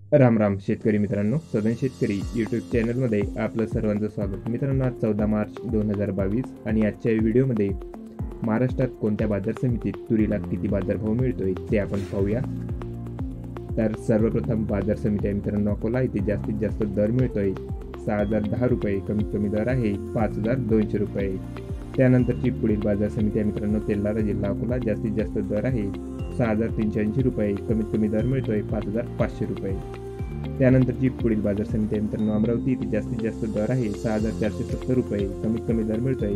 राम राम शेतकरी मित्रांनो, सदन शेतकरी यूट्यूब चॅनलमध्ये आपलं सर्वांचं स्वागत. मित्रांनो, आज 14 मार्च 2022 आणि आजच्या व्हिडिओमध्ये महाराष्ट्रात कोणत्या बाजार समितीत तुरीला किती बाजारभाव मिळतोय ते आपण पाहूया. तर सर्वप्रथम बाजार समिती आहे मित्रांनो अकोला, इथे जास्तीत जास्त दर मिळतोय 6010 रुपये, कमीत कमी दर आहे 5200 रुपये. त्यानंतरची पुढील बाजार समिती आहे मित्रांनो तेल्हारा जिल्हा अकोला, जास्तीत जास्त दर आहे 6380 रुपये, कमीत कमी दर मिळतोय 5500 रुपये. त्यानंतरची पुढील बाजार समिती आहे मित्रांनो अमरावती, इथे जास्तीत जास्त दर आहे 6470 रुपये, कमीत कमी दर मिळतोय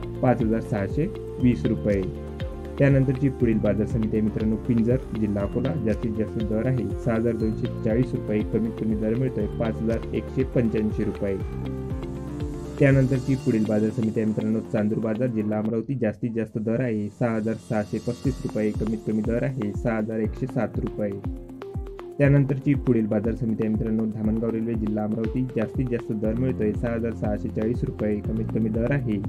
5620 रुपये. त्यानंतरची पुढील बाजार समिती आहे मित्रांनो पिंजर जिल्हा अकोला, जास्तीत जास्त दर आहे 6240 रुपये, कमीत कमी दर मिळतोय 5185 रुपये. त्यानंतरची पुढील बाजार समिती आहे मित्रांनो चांदूर बाजार जिल्हा अमरावती, जास्तीत जास्त दर आहे 6635 रुपये, कमीत कमी दर आहे 6107 रुपये. त्यानंतरची पुढील बाजार समिती आहे मित्रांनो धामणगाव रेल्वे जिल्हा अमरावती, जास्तीत जास्त दर मिळतोय 6640 रुपये, कमीत कमी दर आहे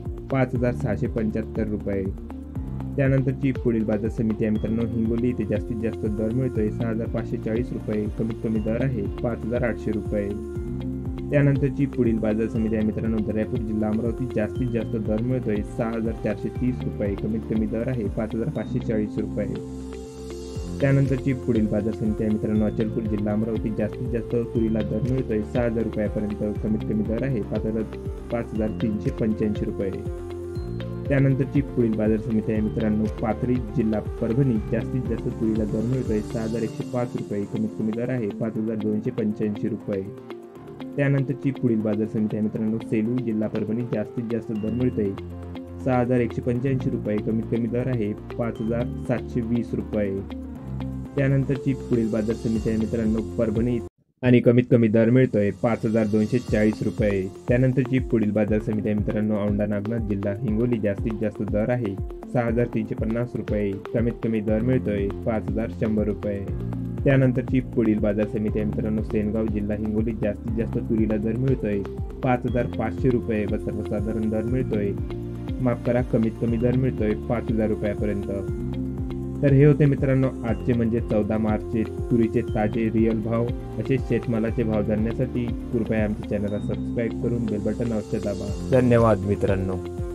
5675 रुपये. त्यानंतरची पुढील बाजार समिती आहे मित्रांनो हिंगोली, इथे जास्तीत जास्त दर मिळतोय 6540 रुपये, कमीत कमी दर आहे 5800 रुपये. त्यानंतरची पुढील बाजार समिती आहे मित्रांनो दर्यापूर जिल्हा अमरावती, जास्तीत जास्त दर मिळतोय 6430 रुपये, कमीत कमी दर आहे 5540 रुपये. त्यानंतरची पुढील बाजार समिती आहे मित्रांनो अचलपूर जिल्हा अमरावती, जास्तीत जास्त तुरीला दर मिळतोय 6000 रुपयापर्यंत, कमीत कमी दर आहे 5385 रुपये. त्यानंतरची पुढील बाजार समिती आहे मित्रांनो पाथरी जिल्हा परभणी, जास्तीत जास्त तुरीला दर मिळतोय 6105 रुपये, कमीत कमी दर आहे 5285 रुपये. त्यानंतरची पुढील बाजार समिती आहे मित्रांनो सेलू जिल्हा परभणी, जास्तीत जास्त दर मिळतोय 6185 रुपये, कमीत कमी दर आहे 5720 रुपये. त्यानंतरची पुढील बाजार समिती आहे मित्रांनो परभणी आणि कमीत कमी दर मिळतोय 5240 रुपये. त्यानंतरची पुढील बाजार समिती आहे मित्रांनो औंढा नागनाथ जिल्हा हिंगोली, जास्तीत जास्त दर आहे 6350 रुपये, कमीत कमी दर मिळतोय 5100 रुपये. त्यानंतरची पुढील बाजार समिती आहे मित्रांनो सेनगाव जिल्हा हिंगोली, जास्तीत जास्त तुरीला दर मिळतोय 5500 रुपये व सर्वसाधारण दर मिळतोय कमीत कमी दर मिळतोय 5000 रुपयापर्यंत. तर हे होते मित्रांनो आजचे म्हणजे 14 मार्चचे तुरीचे ताजे रिअल भाव. असेच शेतमालाचे भाव जाणण्यासाठी कृपया आमच्या चॅनलला सबस्क्राईब करून बेल बटन अवश्य दाबा. धन्यवाद मित्रांनो.